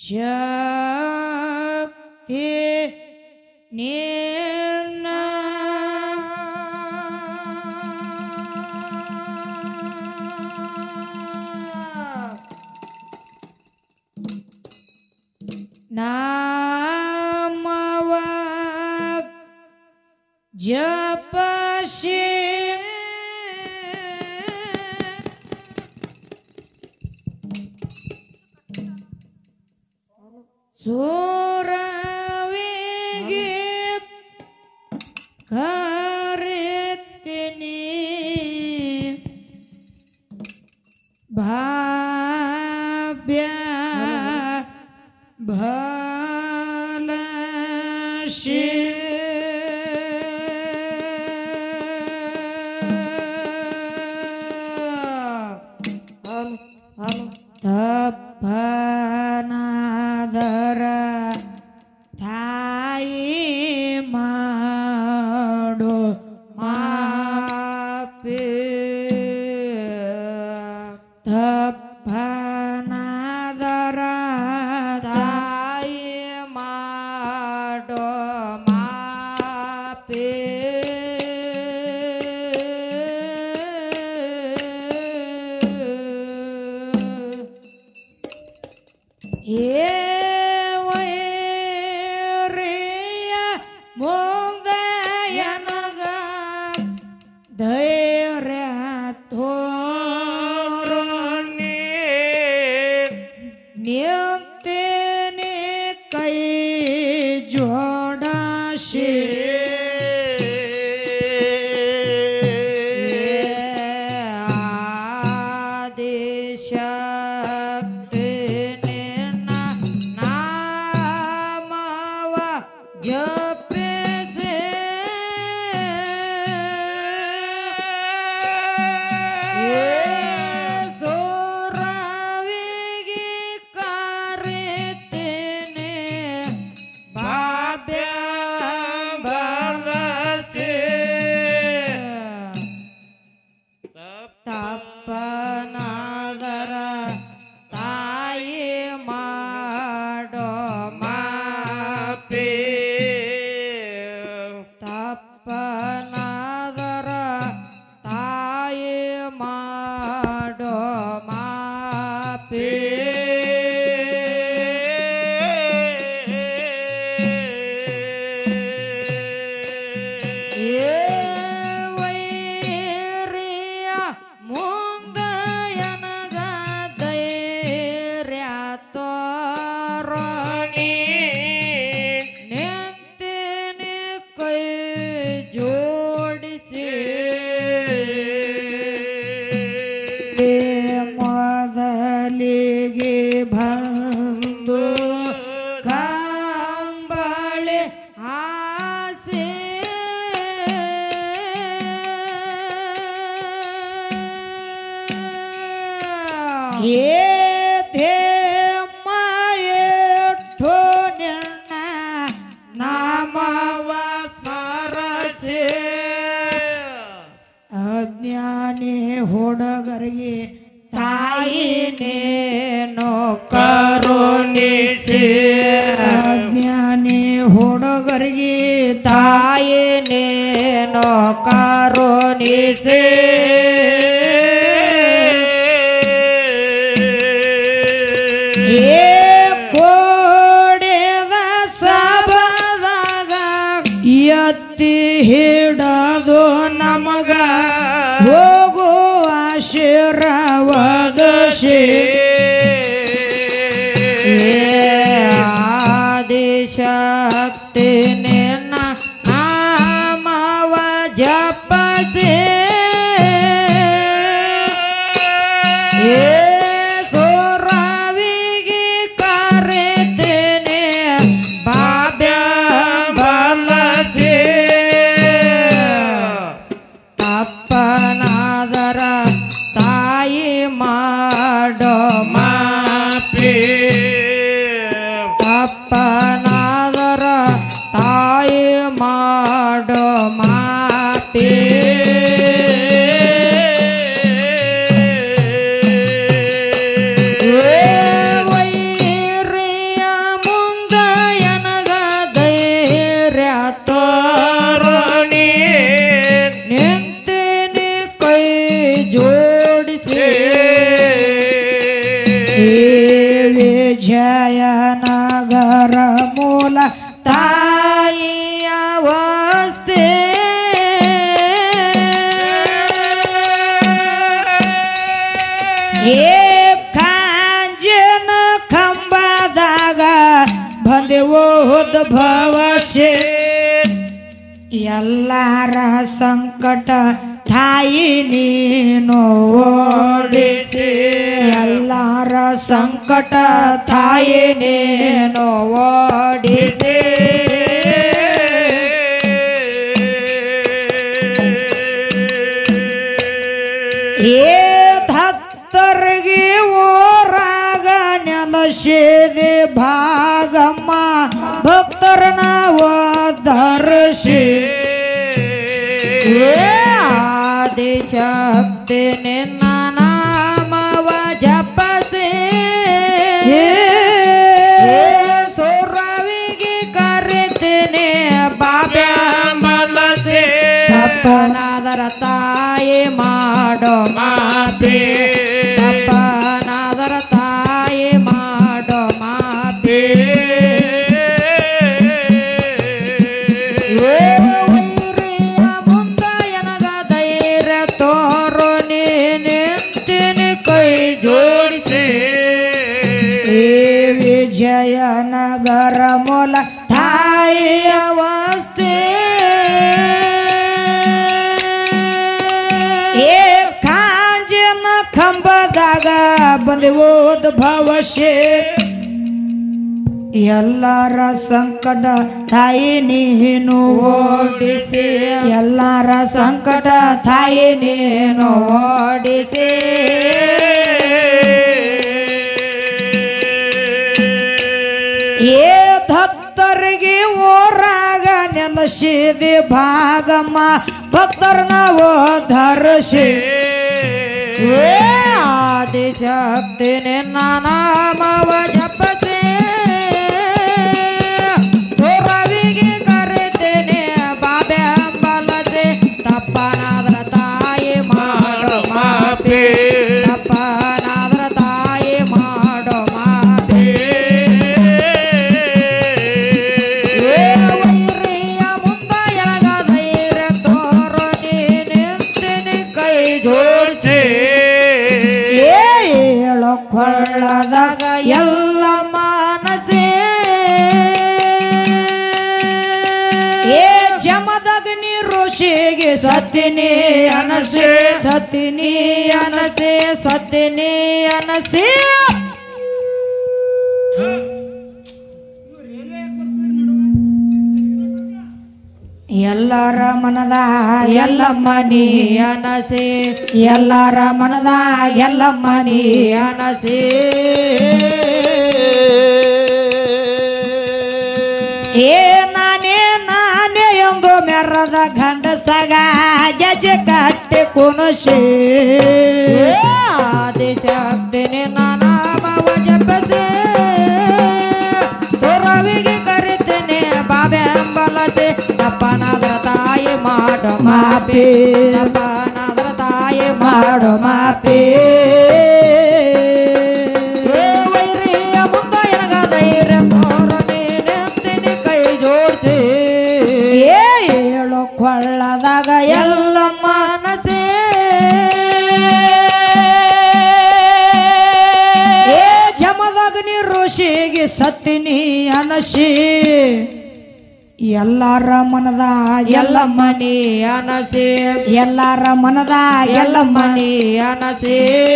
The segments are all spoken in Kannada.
ಶಕ್ತಿ ನಿನ್ನ ನಾಮವ ಜಪಸಿ ಸೂರವಿಗೆ ಕರೆತೀನಿ ಭಾವ್ಯ ಭಲಶಿ ತಪ್ಪನಾದರ ತಾಯಿ ಮಾಡು ಮಾಪಿ ತಪ್ಪನಾದರ ತಾಯಿ ಮಾಡು ಮಾಪಿ ವೈರಿಯ ಮುಂದಯನಗ ಧೈರ್ಯ ತೋರು ನಿಂತೇನೆ ಕೈ ಜೋಡಾಶಿ ಆದೇಶ ಜಪಿಸಿ ಸೂರವಿಗೆ ಕರೆತೇನೆ ಭಾವ್ಯ ಭಲಶಿ ತಪ್ಪನಾದರ ತಾಯಿ ಮಾಡೋ ಮಾಪಿ ತಪ್ಪನಾದರ ತಾಯಿ ಮಾಡೋ ಮಾಪಿ ವೈರಿಯ ಮುಂದಯನಗ ಧೈರ್ಯ ತೋರಣಿ ನಿಂತೇನೆ ಕೈ ಜೋಡಿಸಿ ಮೊದಲಿಗೆ ಬಂದು ಕಂಬಳಿ ಹಾಸಿ ಮಾಯೆಟ್ಟು ನಿನ್ನ ನಾಮವ ಸ್ಮರಸಿ ಅಜ್ಞಾನಿ ಹುಡುಗರಿಗೆ ತಾಯಿನೇನು ಕರುಣಿಸಿ ಅಜ್ಞಾನಿ ಹುಡುಗರಿಗೆ ತಾಯಿನೇನು ಕರುಣಿಸಿ ಕೋಡೆದ ಸಭದಾಗ ಎತ್ತಿ ಹಿಡದು ನಮಗ ಹೋಗುವ ಆಶೀರ್ವಾದಶಿ ಆದಿಶಕ್ತಿ ನಿನ್ನ ನಾಮವ ಜಪಸಿ ಸೂರವಿಗೆ ಕರೆತೇನೆ ಭಾವ್ಯ ಭಲಶಿ ತಪ್ಪನಾದರ ತಾಯಿ ಮಾಡೋ ಮಾಪಿ ತಪ್ಪನಾದರ ತಾಯಿ ಮಾಡೋ ಮಾಪಿ ವೈರಿಯ ವಿಜಯನಗರ ಮೂಲ ತಾಯಿಯ ವಸ್ತಿ ಕಾಂಜನ ಕಂಬದಾಗ ಬಂದೆವು ಉದ್ಭವಸೆ ಎಲ್ಲರ ಸಂಕಟ ತಾಯಿ ನೀನು ಓಡಿಸಿ ಎಲ್ಲರ ಸಂಕಟ ತಾಯಿ ನೀನು ಓಡಿಸಿ ಭಕ್ತರಿಗೆ ಓರಾಗ ನೆಲಸಿದೆ ಭಾಗಮ್ಮ ಭಕ್ತರನ ಓದರ್ಶಿ ಆದಿಶಕ್ತಿ ನಿನ್ನ ನಾಮವ ಜಪಸಿ ಸುರವಿಗೆ ಕರಿತೀನಿ ಬಾಬೆ ತಪ್ಪನಾದರ ತಾಯಿ ಮಾಡೋ ಮಾಪಿ ತಪ್ಪನಾದರ ತಾಯಿ ಮಾಡೋ ಮಾಪಿ ಮುಂದ ಎನಗ ಧೈರ್ಯ ತೋರು ನೀನಿಂತಿನಿ ಕೈ ಜೋಡಿಸಿ ವಿಜಯನಗರ ಮೂಲ ತಾಯಿಯ ವಸ್ತಿ ಕಾಂಜನ ಕಂಬದಾಗ ಬಂದೆವು ಭವಶೆ ಎಲ್ಲರ ಸಂಕಟ ತಾಯಿ ನೀನು ಓಡಿಸಿ ಎಲ್ಲರ ಸಂಕಟ ತಾಯಿ ನೀನು ಓಡಿಸಿ ಭಕ್ತರಿಗೆ ಓರಾಗ ನೆಲಸಿದೆ ಭಾಗಮ್ಮ ಭಕ್ತರನ ಓದರ್ಶಿ ಆದಿಶಕ್ತಿ ನಿನ್ನ ನಾಮವ ಜಪಸಿ ಸುರವಿಗೆ ಕರಿತೇನೆ ಬಾಬೆ ಅಂಬಲದೆ ತಪ್ಪನಾದ್ರ ತಾಯಿ ಮಾಡೋ ಮಾಪಿ ತಪ್ಪನಾದ್ರ ತಾಯಿ ಮಾಡೋ ಮಾಪಿ ವೈರಿಯ ಮುಂದ ಎನಗ ಧೈರ್ಯ ತೋರು ನೀನಿಂತಿನಿ ಕೈ ಜೋಡಿಸಿ ಕೊಳ್ಳದಾಗ ಎಲ್ಲ ಮಾನಸೆ ಜಮದಗ್ನಿ ಋಷಿಗೆ ಸತ್ತಿನಿ ಅನಸೆ ಸತ್ತಿನಿ ಅನಸೆ ಸತ್ತಿನಿ ಅನಸೆ ಎಲ್ಲರ ಮನದ ಎಲ್ಲಮ್ಮ ನೀ ಅನಸೆ ಎಲ್ಲರ ಮನದ ಎಲ್ಲಮ್ಮ ನೀ ಅನಸೆ ನಾನೇ ನಾನೇ ಎಂದು ಮೆರದ ಗಂಡಸಗ ಗೆಜೆ ಕಟ್ಟಿ ಕುಣಸಿ ಆದಿಶಕ್ತಿ ನಿನ್ನ ನಾಮವ ಜಪಸಿ ಸುರವಿಗೆ ಕರಿತೇನೆ ಬಾಬೆ ಅಂಬಲತೆ ತಪ್ಪನಾದ್ರ ತಾಯಿ ಮಾಡೋ ಮಾಪಿ ತಪ್ಪನಾದ್ರ ತಾಯಿ ಮಾಡೋ ಮಾಪಿ ವೈರಿಯ ಮುಂದ ಎನಗ ಧೈರ್ಯ ತೋರು ನೀನಿಂತಿನಿ ಕೈ ಜೋಡಿಸಿ ಏಳು ಕೊಳ್ಳದಾಗ ಎಲ್ಲ ಮನಸೆ ಜಮದಗ್ನಿ ಋಷಿಗೆ ಸತ್ತಿನಿ ಅನಸಿ ಎಲ್ಲರ ಮನದ ಎಲ್ಲಮ್ಮ ನೀ ಅನಸೆ ಎಲ್ಲರ ಮನದ ಎಲ್ಲಮ್ಮ ನೀ ಅನಸೆ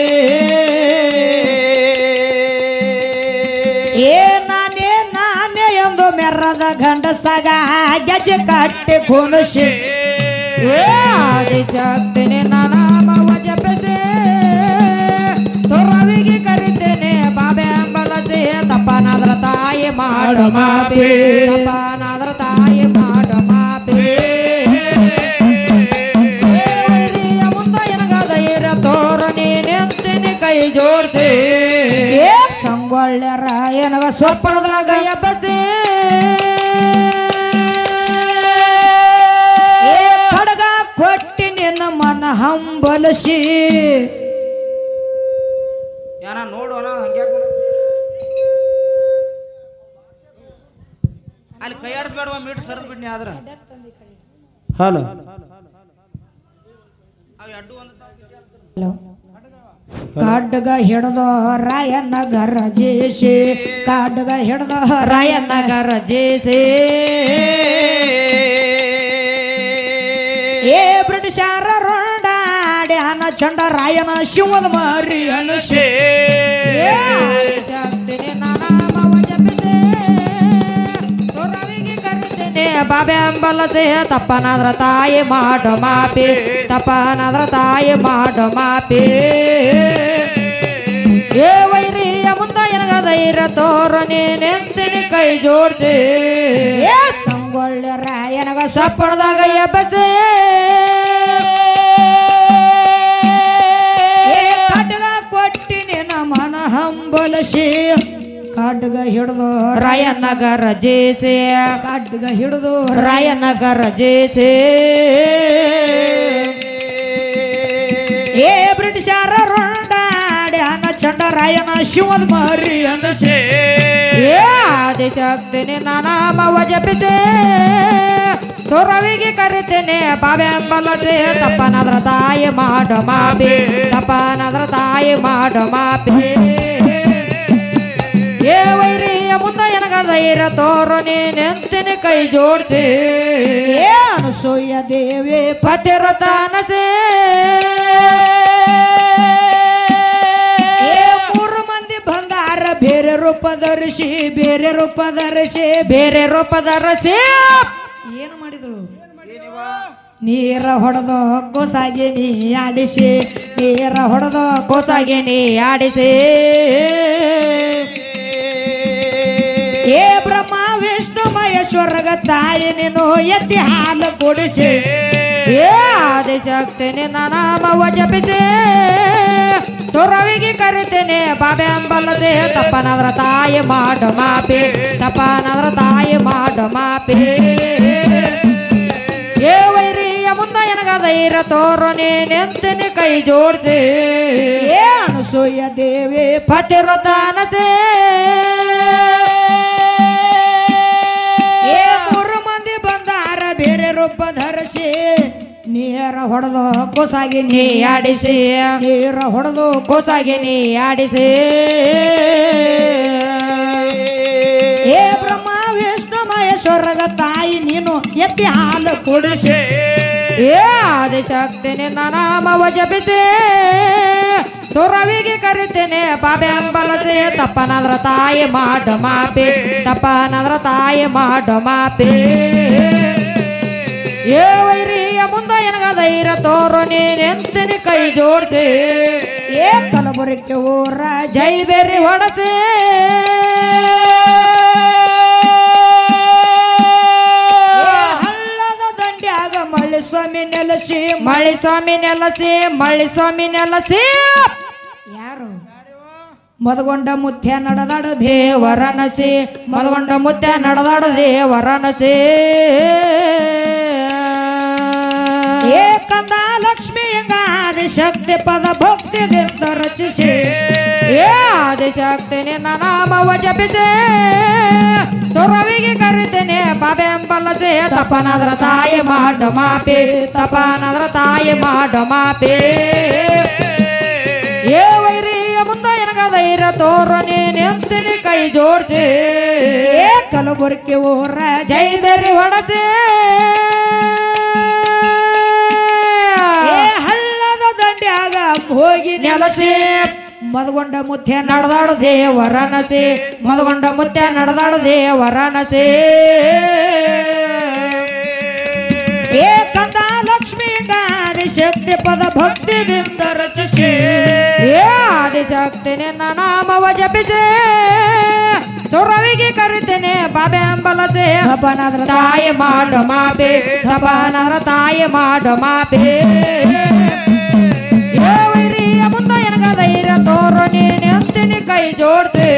ನಾನೇ ನಾನೇ ಎಂದು ಮೆರದ ಗಂಡಸಗ ಗೆಜೆ ಕಟ್ಟಿ ಕುಣಸಿ ಆದಿಶಕ್ತಿ ನಿನ್ನ ನಾಮವ ಜಪಸಿ ಸುರವಿಗೆ ಕರಿತೇನೆ ಬಾಬೆ ಅಂಬಲಸೆ ತಪ್ಪನಾದ್ರ ತಾಯಿ ಮಾಡೋ ಮಾಪಿ ತಪ್ಪನಾದ್ರ ತಾಯಿ ಮಾಡೋ ಮಾಪಿ ಮುಂದ ಎನಗ ಧೈರ್ಯ ತೋರು ನೀನಿಂತಿನಿ ಕೈ ಜೋಡಿಸಿ ಸಂಗೊಳ್ಳ್ಯರ ಎನಗ ಸ್ವಪ್ನದಾಗ ಎಬ್ಬಸಿ ಖಡ್ಗ ಕೊಟ್ಟಿ ನಿನ್ನ ಮನ ಹಂಬಲಸಿ ನೋಡೋಣ ಹಂಗೆ ಅಲ್ಲಿ ಕೈ ಆಡಿಸ್ಬೇಡವ ಮೀಟರ್ ಸರಿದ್ ಬಿಡ್ನಿ ಆದ್ರ ಹಲೋ ಕಾಡ್ಗ ಹಿಡ್ದೋ ರಾಯನಗರ ಜೇಸಿ ಕಾಡ್ಗ ಹಿಡ್ದೋ ರಾಯನಗರ ಜೇಸಿ ಏ ಬ್ರಿಟಿಷರ ರೋಡಾಡಿ ಅನ್ನ ಚಂಡ ರಾಯನ ಶಿವದ ಮಾರಿ ಅನಸೆ ಬಾಬೆ ಅಂಬಲತೆ ತಪ್ಪನಾದ್ರ ತಾಯಿ ಮಾಡೋ ಮಾಪಿ ತಪ್ಪನಾದ್ರ ತಾಯಿ ಮಾಡೋ ಮಾಪಿ ಏ ವೈರಿಯ ಮುಂದ ಎನಗ ಧೈರ್ಯ ತೋರು ನೀನೆಂತಿನಿ ಕೈ ಜೋಡ್ತಿ ಸಂಗೊಳ್ಳ ರಾಯನಗ ಸಪ್ಪಣದಾಗ ಎಬ್ಬತೆ ಕಾಡ್ಗ ಕೊಟ್ಟಿನಿ ನಮನ ಹಂಬಲಸಿ ಕಾಡ್ಗ ಹಿಡ್ದು ರಾಯನಗರ ಜೇಸೆ ಕಾಡ್ಗ ಹಿಡ್ದು ರಾಯನಗರ ಜೇಸೆ ಏ ಬ್ರಿಟಿಷರ ರೋಡಾಡಿ ಅನ್ನ ಚಂಡ ರಾಯನ ಶಿವದ ಮಾರಿ ಅನಸೆ ಏ ಆದಿಶಕ್ತಿನಿ ನಾನಾಮವ ಜಪಿತೆ ಸುರವಿಗೆ ಕರಿತೇನೆ ಬಾಬೆ ಅಂಬಲತೆ ತಪ್ಪನಾದ್ರ ತಾಯಿ ಮಾಡೋ ಮಾಪಿ ತಪ್ಪನಾದ್ರ ತಾಯಿ ಮಾಡೋ ಮಾಪಿ ಏ ವೈರಿಯ ಮುಂದ ಎನಗ ಧೈರ್ಯ ತೋರು ನೀನೆಂತಿನಿ ಕೈ ಜೋಡ್ತಿ ಏ ಅನಸೂಯ ದೇವಿ ಪತಿರತಾನಸೆ ಮೂರು ಮಂದಿ ಬಂಗಾರ ಬೇರೆ ರೂಪ ಧರಿಸಿ ಬೇರೆ ರೂಪ ಧರಿಸಿ ಬೇರೆ ರೂಪದ ರಸಿ ಏನು ಮಾಡಿದಳು ನೀರ ಹೊಡೆದು ಕೊಸಾಗಿ ನೀ ಆಡಿಸಿ ನೀರ ಹೊಡೆದು ಕೋಸಾಗಿ ನೀ ಆಡಿಸಿ ಏ ಬ್ರಹ್ಮ ವಿಷ್ಣು ಮಹೇಶ್ವರಗ ತಾಯಿ ನೀನು ಎತ್ತಿ ಹಾಲು ಕೊಡಿಸಿ ಏ ಆದಿಶಕ್ತಿನಿ ನಾನಾಮವ ಜಪಿತೆ ಸುರವಿಗೆ ಕರಿತೇನೆ ಬಾಬೆ ಅಂಬಲತೆ ತಪ್ಪನಾದ್ರ ತಾಯಿ ಮಾಡೋ ಮಾಪಿ ತಪ್ಪನಾದ್ರ ತಾಯಿ ಮಾಡೋ ಮಾಪಿ ಏ ವೈರಿಯ ಮುಂದ ಎನಗ ಧೈರ್ಯ ತೋರು ನೀನೆಂತಿನಿ ಕೈ ಜೋಡ್ತಿ ಏ ಅನಸೂಯ ದೇವಿ ಪತಿರತಾನಸೆ ಏ ಮೂರು ಮಂದಿ ಬಂಗಾರ ಬೇರೆ ರೂಪ ಧರಿಸಿ ನೀರ ಹೊಡೆದು ಕೊಸಾಗಿ ನೀ ಆಡಿಸಿ ನೀರ ಹೊಡೆದು ಕೋಸಾಗಿ ನೀ ಆಡಿಸಿ ಏ ಬ್ರಹ್ಮ ವಿಷ್ಣು ಮಹೇಶ್ವರಗ ತಾಯಿ ನೀನು ಎತ್ತಿ ಹಾಲು ಕುಡಿಸಿ ಏ ಆದಿಶಕ್ತಿನಿ ನಾನಾಮವ ಜಪಿತೆ ಸುರವಿಗೆ ಕರಿತೇನೆ ಬಾಬೆ ಅಂಬಲತೆ ತಪ್ಪನಾದ್ರ ತಾಯಿ ಮಾಡೋ ಮಾಪಿ ತಪ್ಪನಾದ್ರ ತಾಯಿ ಮಾಡೋ ಮಾಪಿ ಏ ವೈರಿಯ ಮುಂದ ಎನಗ ಧೈರ್ಯ ತೋರು ನೀನೆಂತಿನಿ ಕೈ ಜೋಡ್ತಿ ಏ ಕಲಬುರಗಿ ಊರ ಜೈ ಬೇರಿ ಹೊಡತೆ ಹಳ್ಳದ ದಂಡ್ಯಾಗ ಮಳ್ಳಿ ಸ್ವಾಮಿ ನೆಲೆಸಿ ಮಳ್ಳಿ ಸ್ವಾಮಿ ನೆಲಸಿ ಮಳ್ಳಿ ಸ್ವಾಮಿ ನೆಲಸಿ ಯಾರು ಮದಗೊಂಡ ಮುತ್ಯ ನಡೆದಾಡ ದೇವರನಸಿ ಮದಗೊಂಡ ಮುದ್ದ ನಡೆದಾಡ ದೇವರನಸಿ ಏ ಕಂದ ಲಕ್ಷ್ಮಿ ಆದಿ ಶಕ್ತಿ ಪದ ಭಕ್ತಿದಿಂದ ರಚಿಸಿ ಏ ಆದಿಶಕ್ತಿನಿ ನಾನಾಮವ ಜಪಿತೆ ಸುರವಿಗೆ ಕರಿತೇನೆ ಬಾಬೆ ಅಂಬಲಸೆ ತಪ್ಪನಾದ್ರ ತಾಯಿ ಮಾಡೋ ಮಾಪಿ ತಪ್ಪನಾದ್ರ ತಾಯಿ ಮಾಡೋ ಮಾಪಿ ಏ ವೈರಿಯ ಮುಂದ ಎನಗ ಧೈರ್ಯ ತೋರು ನೀನೆಂತಿನಿ ಕೈ ಜೋಡ್ತಿ ಏ ಕಲಬುರಗಿ ಊರ ಜೈ ಬೇರಿ ಹೊಡತೆ ಏ ಹಳ್ಳದ ದಂಡ್ಯಾಗ ಹೋಗಿ ನೆಲಸಿ ಮದಗೊಂಡ ಮುತ್ಯ ನಡೆದಾಡು ದೇವರನಸಿ ಮದಗೊಂಡ ಮುತ್ಯ ನಡೆದಾಡು ದೇವರನಸಿ ಏ ಕಂದ ಲಕ್ಷ್ಮಿ ಆದಿ ಶಕ್ತಿ ಪದ ಭಕ್ತಿದಿಂದ ರಚಿಸಿ ಏ ಆದಿಶಕ್ತಿನಿ ನಾನಾಮವ ಜಪಿತೆ ಸುರವಿಗೆ ಕರಿತೇನೆ ಬಾಬೆ ಅಂಬಲಸೆ ತಪನಾದ್ರ ತಾಯಿ ಮಾಡೋ ಮಾಪಿ ತಪನಾದ್ರ ತಾಯಿ ಮಾಡೋ ಮಾಪಿ ಏ ವೈರಿಯ ಮುಂದ ಎನಗ ಧೈರ್ಯ ತೋರು ನೀನೆಂತಿನಿ ಕೈ ಜೋಡ್ತಿ